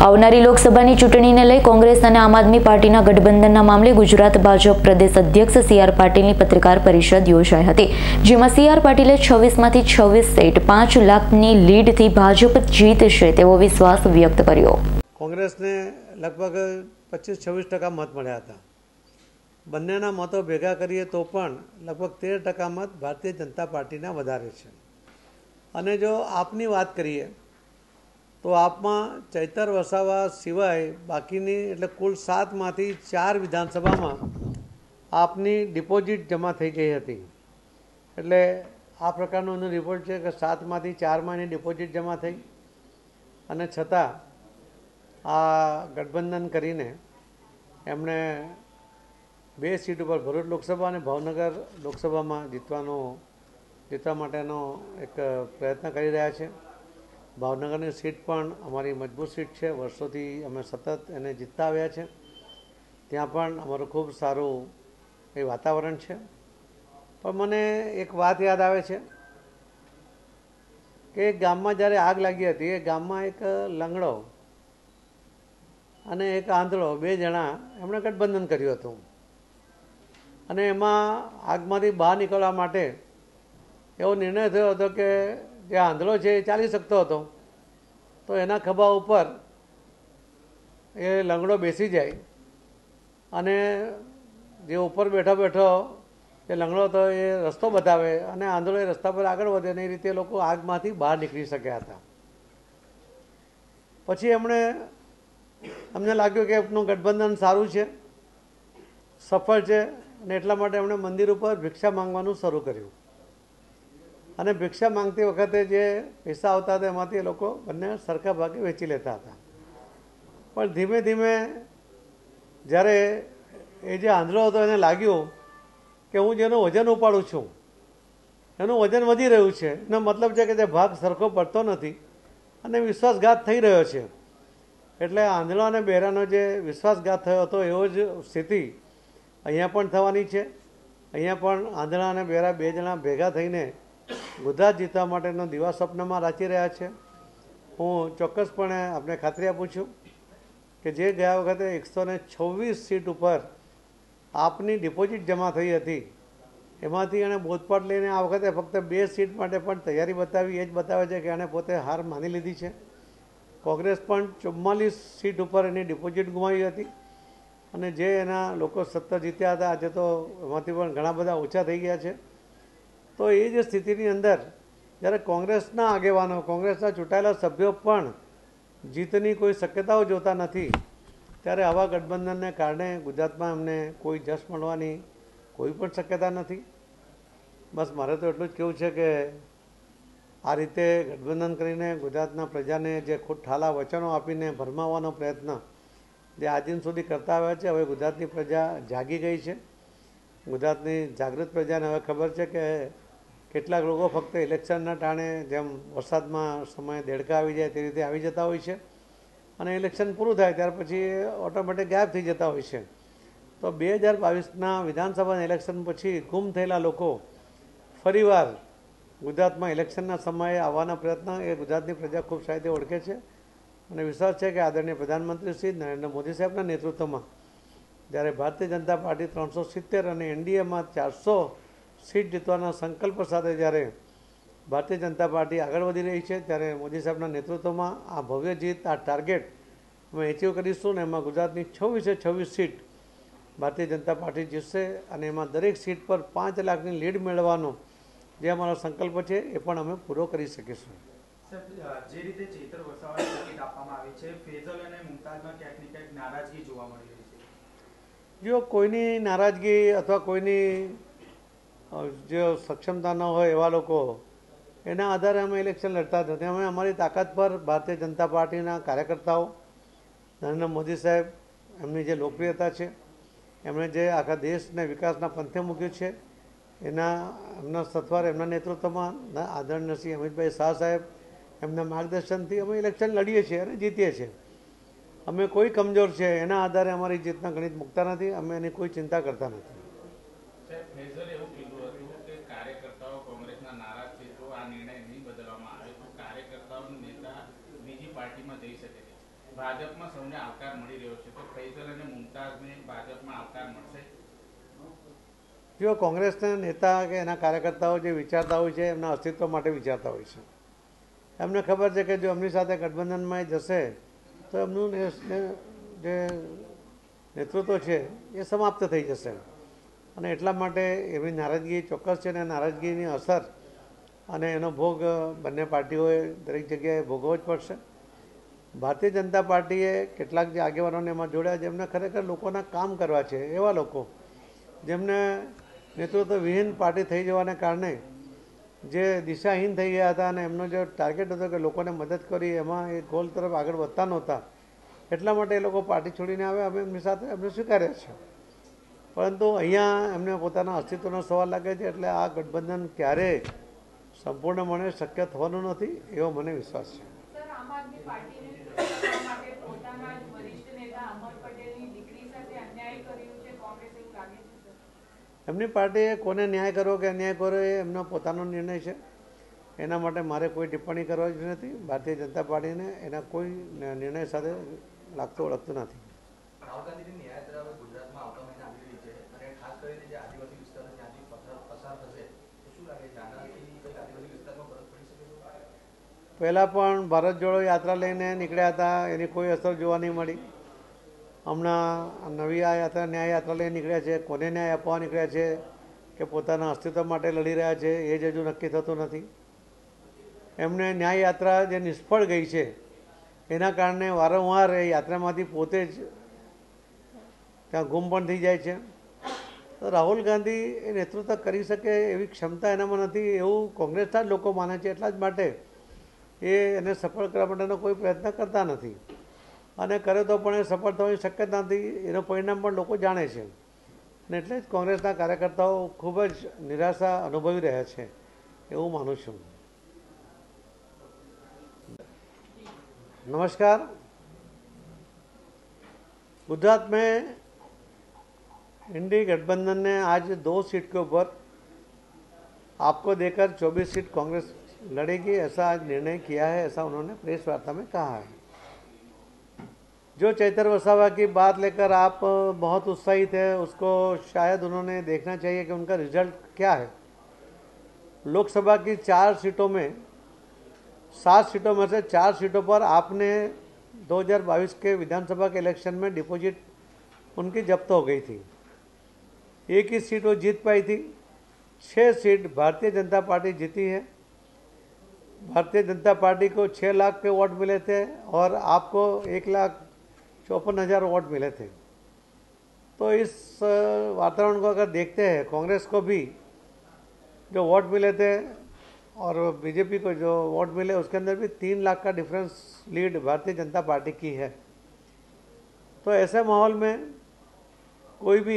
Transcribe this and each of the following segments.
આવનારી લોકસભાની ચૂંટણીને લઈ કોંગ્રેસ અને આમ આદમી પાર્ટીના ગઠબંધનના મામલે ગુજરાત ભાજપ પ્રદેશ અધ્યક્ષ સી.આર. પાટીલની પત્રકાર પરિષદ યોજાઈ હતી, જેમાં સી.આર. પાટીલે 26માંથી 26 સીટ 5 લાખની લીડથી ભાજપ જીતશે તેવો વિશ્વાસ વ્યક્ત કર્યો। કોંગ્રેસને લગભગ 25-26% મત મળ્યા હતા। બંનેના મતો ભેગા કરીએ તો પણ લગભગ 13% મત ભારતીય જનતા પાર્ટીના વધારે છે। અને જો આપની વાત કરીએ તો આપમાં ચૈતર વસાવા સિવાય બાકીની એટલે કુલ 7માંથી 4 વિધાનસભામાં આપની ડિપોઝિટ જમા થઈ ગઈ હતી। એટલે આ પ્રકારનો એનો રિપોર્ટ છે કે 7માંથી 4માં એની ડિપોઝિટ જમા થઈ અને છતાં આ ગઠબંધન કરીને એમણે 2 સીટ ઉપર ભરૂચ લોકસભા અને ભાવનગર લોકસભામાં જીતવા માટેનો એક પ્રયત્ન કરી રહ્યા છે। ભાવનગરની સીટ પણ અમારી મજબૂત સીટ છે, વર્ષોથી અમે સતત એને જીતતા આવ્યા છે। ત્યાં પણ અમારું ખૂબ સારું એ વાતાવરણ છે। પણ મને એક વાત યાદ આવે છે કે એક ગામમાં જ્યારે આગ લાગી હતી, એ ગામમાં એક લંગડો અને એક આંધળો 2 જણા એમણે ગઠબંધન કર્યું હતું અને એમાં આગમાંથી બહાર નીકળવા માટે એવો નિર્ણય થયો હતો કે જે આંધળો છે એ ચાલી શકતો હતો, તો એના ખભા ઉપર એ લંગડો બેસી જાય અને જે ઉપર બેઠો જે લંગડો હતો એ રસ્તો બતાવે અને આંધળો એ રસ્તા પર આગળ વધે, અને એ રીતે લોકો આગમાંથી બહાર નીકળી શક્યા હતા। પછી અમને લાગ્યું કે એમનું ગઠબંધન સારું છે, સફળ છે, અને એટલા માટે એમણે મંદિર ઉપર ભિક્ષા માંગવાનું શરૂ કર્યું અને ભિક્ષા માંગતી વખતે જે પૈસા આવતા હતા એમાંથી એ લોકો બંને સરખા ભાગે વેચી લેતા હતા। પણ ધીમે ધીમે જ્યારે એ જે આંધળો હતો એને લાગ્યું કે હું જેનું વજન ઉપાડું છું એનું વજન વધી રહ્યું છે, એનો મતલબ છે કે જે ભાગ સરખો પડતો નથી અને વિશ્વાસઘાત થઈ રહ્યો છે। એટલે આંધળા અને બહેરાનો જે વિશ્વાસઘાત થયો હતો એવો જ સ્થિતિ અહીંયા પણ થવાની છે। અહીંયા પણ આંધળા અને બહેરા 2 જણા ભેગા થઈને ગુજરાત જીતવા માટેનો દિવા સ્વપ્નમાં રાચી રહ્યા છે। હું ચોક્કસપણે આપને ખાતરી આપું છું કે જે ગયા વખતે 126 સીટ ઉપર આપની ડિપોઝિટ જમા થઈ હતી, એમાંથી એણે બોધપાઠ લઈને આ વખતે ફક્ત 2 સીટ માટે પણ તૈયારી બતાવી, એ જ બતાવે છે કે એણે પોતે હાર માની લીધી છે। કોંગ્રેસ પણ 44 સીટ ઉપર એની ડિપોઝિટ ગુમાવી હતી અને જે એના લોકો સત્તર જીત્યા હતા, આજે તો એમાંથી પણ ઘણા બધા ઓછા થઈ ગયા છે। તો એ જ સ્થિતિની અંદર જ્યારે કોંગ્રેસના આગેવાનો, કોંગ્રેસના ચૂંટાયેલા સભ્યો પણ જીતની કોઈ શક્યતાઓ જોતા નથી, ત્યારે આવા ગઠબંધનને કારણે ગુજરાતમાં એમને કોઈ જશ મળવાની કોઈ પણ શક્યતા નથી। બસ મારે તો એટલું જ કહેવું છે કે આ રીતે ગઠબંધન કરીને ગુજરાતના પ્રજાને જે ઠાલા વચનો આપીને ભરમાવવાનો પ્રયત્ન જે આજદિન સુધી કરતા આવ્યા છે, હવે ગુજરાતની પ્રજા જાગી ગઈ છે। ગુજરાતની જાગૃત પ્રજાને હવે ખબર છે કે કેટલાક લોકો ફક્ત ઇલેક્શનના ટાણે જેમ વરસાદમાં સમયે દેડકા આવી જાય તે રીતે આવી જતા હોય છે અને ઇલેક્શન પૂરું થાય ત્યાર પછી ઓટોમેટિક ગાયબ થઈ જતા હોય છે। તો 2022ના વિધાનસભાના ઇલેક્શન પછી ગુમ થયેલા લોકો ફરીવાર ગુજરાતમાં ઇલેક્શનના સમયે આવવાના પ્રયત્ન એ ગુજરાતની પ્રજા ખૂબ સારી રીતે ઓળખે છે અને વિશ્વાસ છે કે આદરણીય પ્રધાનમંત્રી શ્રી નરેન્દ્ર મોદી સાહેબના નેતૃત્વમાં જ્યારે ભારતીય જનતા પાર્ટી 370 અને એનડીએમાં 400 સીટ જીતવાના સંકલ્પ સાથે જ્યારે ભારતીય જનતા પાર્ટી આગળ વધી રહી છે, ત્યારે મોદી સાહેબના નેતૃત્વમાં આ ભવ્ય જીત, આ ટાર્ગેટ અમે એચીવ કરીશું ને એમાં ગુજરાતની 26 સીટ ભારતીય જનતા પાર્ટી જીતશે અને એમાં દરેક સીટ પર 5 લાખની લીડ મેળવવાનો જે અમારો સંકલ્પ છે એ પણ અમે પૂરો કરી શકીશું। જે રીતે ચૈતર વસાવાને ટિકિટ આપવામાં આવી છે, ફેઝલ અને મુમતાઝમાં ક્યાંક ને ક્યાંક નારાજગી જોવા મળી રહી છે। જો કોઈની નારાજગી અથવા કોઈની જે સક્ષમતા ન હોય એવા લોકો એના આધારે અમે ઇલેક્શન લડતા નથી। અમે અમારી તાકાત પર ભારતીય જનતા પાર્ટીના કાર્યકર્તાઓ, નરેન્દ્ર મોદી સાહેબ એમની જે લોકપ્રિયતા છે, એમણે જે આખા દેશને વિકાસના પંથે મૂક્યું છે, એમના સથવારે એમના નેતૃત્વમાં આદરણીય શ્રી અમિતભાઈ શાહ સાહેબ એમના માર્ગદર્શનથી અમે ઇલેક્શન લડીએ છીએ અને જીતીએ છીએ। અમે કોઈ કમજોર છે એના આધારે અમારી જીતના ગણિત મૂકતા નથી, અમે એની કોઈ ચિંતા કરતા નથી। ભાજપમાં સૌને આવકાર મળી રહ્યો છે, તો ફૈઝલ અને મુમતાઝને ભાજપમાં આવકાર મળશે? જો કોંગ્રેસના નેતા કે એના કાર્યકર્તાઓ જે વિચારતા હોય છે એમના અસ્તિત્વ માટે વિચારતા હોય છે. એમને ખબર છે કે જો એમની સાથે ગઠબંધનમાં જશે તો એમનું જે નેતૃત્વ છે એ સમાપ્ત થઈ જશે, અને એટલા માટે એમની નારાજગી ચોક્કસ છે, અને નારાજગીની અસર અને એનો ભોગ બંને પાર્ટીઓએ દરેક જગ્યાએ ભોગવવો જ પડશે. ભારતીય જનતા પાર્ટીએ કેટલાક જે આગેવાનોને એમાં જોડ્યા, જેમને ખરેખર લોકોના કામ કરવા છે, એવા લોકો જેમને નેતૃત્વ વિહીન પાર્ટી થઈ જવાને કારણે જે દિશાહીન થઈ ગયા હતા, અને એમનો જે ટાર્ગેટ હતો કે લોકોને મદદ કરી, એમાં એ ગોલ તરફ આગળ વધતા નહોતા. એટલા માટે એ લોકો પાર્ટી છોડીને આવ્યા. અમે એમની સાથે એમને સ્વીકાર્યા છે, પરંતુ અહીંયા એમને પોતાના અસ્તિત્વનો સવાલ લાગે છે. એટલે આ ગઠબંધન ક્યારેય સંપૂર્ણપણે શક્ય થવાનું નથી એવો મને વિશ્વાસ છે. એમની પાર્ટીએ કોને ન્યાય કરવો કે અન્યાય કરવો એ એમનો પોતાનો નિર્ણય છે. એના માટે મારે કોઈ ટિપ્પણી કરવા જ નથી. ભારતીય જનતા પાર્ટીને એના કોઈ નિર્ણય સાથે લાગતું ઓળખતું નથી. રાહુલ ગાંધીની યાત્રા ગુજરાતમાં આવતા મહિને આવી રહી છે, અને ખાસ કરીને જે આદિવાસી વિસ્તારો ત્યાંથી પસાર થશે, તો શું લાગે છે આનાથી કોઈ આદિવાસી વિસ્તારમાં ફરક પડી શકે? પહેલાં પણ ભારત જોડો યાત્રા લઈને નીકળ્યા હતા, એની કોઈ અસર જોવા નહીં મળી. હમણાં નવી આ યાત્રા ન્યાય યાત્રા લઈને નીકળ્યા છે. કોને ન્યાય આપવા નીકળ્યા છે કે પોતાના અસ્તિત્વ માટે લડી રહ્યા છે એ જ હજુ નક્કી થતું નથી. એમને ન્યાય યાત્રા જે નિષ્ફળ ગઈ છે એના કારણે વારંવાર એ યાત્રામાંથી પોતે જ ત્યાં ગુમ પણ થઈ જાય છે. તો રાહુલ ગાંધી એ નેતૃત્વ કરી શકે એવી ક્ષમતા એનામાં નથી એવું કોંગ્રેસના જ લોકો માને છે. એટલા જ માટે એ એને સફળ કરવા માટેનો કોઈ પ્રયત્ન કરતા નથી, અને કરે તો પણ એ સફળ થવાની શક્યતા નથી. એનું પરિણામ પણ લોકો જાણે છે, અને એટલે જ કોંગ્રેસના કાર્યકર્તાઓ ખૂબ જ નિરાશા અનુભવી રહ્યા છે એવું માનું છું. नमस्कार। गुजरात में इंडी गठबंधन ने आज 2 सीट के ऊपर आपको देकर 24 सीट कांग्रेस लड़ेगी ऐसा आज निर्णय किया है, ऐसा उन्होंने प्रेस वार्ता में कहा है। जो चैतर वसावा की बात लेकर आप बहुत उत्साहित है, उसको शायद उन्होंने देखना चाहिए कि उनका रिजल्ट क्या है। लोकसभा की 4 सीटों में 7 सीटों में से 4 सीटों पर आपने 2022 के विधानसभा के इलेक्शन में डिपॉजिट उनकी जब्त हो गई थी। एक ही सीट वो जीत पाई थी। 6 सीट भारतीय जनता पार्टी जीती है। भारतीय जनता पार्टी को 6 लाख के वोट मिले थे और आपको 1,54,000 वोट मिले थे। तो इस वातावरण को अगर देखते हैं, कांग्रेस को भी जो वोट मिले थे और बीजेपी को जो वोट मिले उसके अंदर भी 3 लाख का difference lead Bharatiya Janata party की है। तो ऐसे माहौल में कोई भी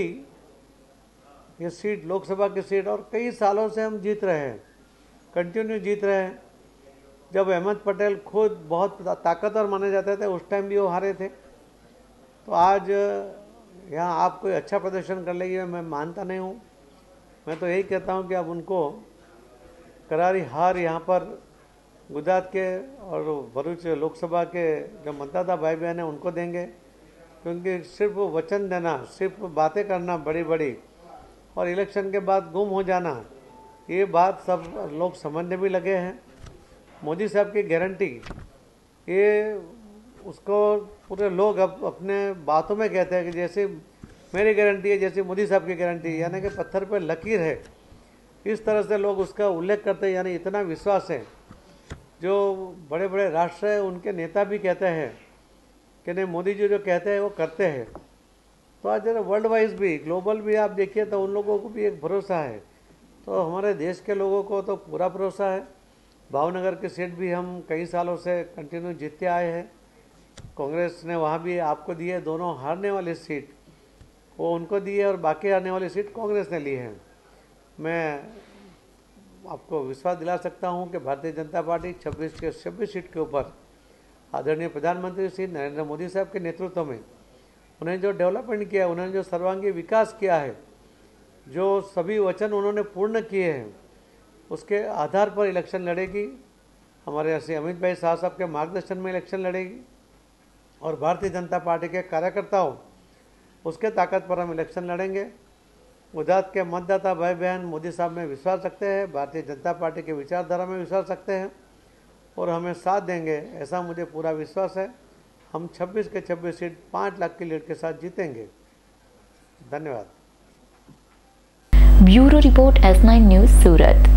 ये सीट, लोकसभा की सीट, और कई सालों से हम जीत रहे हैं, कंटिन्यू जीत रहे हैं। जब अहमद पटेल खुद बहुत ताकतवर माने जाते थे उस टाइम भी वो हारे थे। तो आज यहाँ आप कोई अच्छा प्रदर्शन कर लेंगे मैं मानता नहीं हूँ। मैं तो यही कहता हूँ कि अब उनको करारी हार यहाँ पर गुजरात के और भरूच लोकसभा के जो मतदाता भाई बहन हैं उनको देंगे, क्योंकि सिर्फ वचन देना, सिर्फ बातें करना बड़ी बड़ी और इलेक्शन के बाद गुम हो जाना, ये बात सब लोग समझने भी लगे हैं। मोदी साहब की गारंटी, ये उसको पूरे लोग अब अपने बातों में कहते हैं कि जैसे मेरी गारंटी है, जैसे मोदी साहब की गारंटी, यानी कि पत्थर पर लकीर है, इस तरह से लोग उसका उल्लेख करते हैं। यानी इतना विश्वास है। जो बड़े बड़े राष्ट्र हैं उनके नेता भी कहते हैं कि नहीं, मोदी जी जो कहते हैं वो करते हैं। तो आज जरा वर्ल्ड वाइज भी, ग्लोबल भी आप देखिए तो उन लोगों को भी एक भरोसा है। तो हमारे देश के लोगों को तो पूरा भरोसा है। भावनगर की सीट भी हम कई सालों से कंटिन्यू जीतते आए हैं। कांग्रेस ने वहाँ भी आपको दी है। दोनों हारने वाली सीट वो उनको दी है और बाकी हारने वाली सीट कांग्रेस ने ली है। मैं आपको विश्वास दिला सकता हूं कि भारतीय जनता पार्टी 26 सीट के ऊपर आदरणीय प्रधानमंत्री श्री नरेंद्र मोदी साहब के नेतृत्व में उन्हें जो डेवलपमेंट किया है, उन्होंने जो सर्वांगीण विकास किया है, जो सभी वचन उन्होंने पूर्ण किए हैं, उसके आधार पर इलेक्शन लड़ेगी। हमारे श्री अमित भाई शाह साहब के मार्गदर्शन में इलेक्शन लड़ेगी और भारतीय जनता पार्टी के कार्यकर्ताओं उसके ताकत पर हम इलेक्शन लड़ेंगे। गुजरात के मतदाता भाई बहन मोदी साहब में विश्वास रखते हैं, भारतीय जनता पार्टी के विचारधारा में विश्वास रखते हैं और हमें साथ देंगे, ऐसा मुझे पूरा विश्वास है। हम 26 के 26 सीट 5 लाख की लीड के साथ जीतेंगे। धन्यवाद। ब्यूरो रिपोर्ट S9 न्यूज़ सूरत।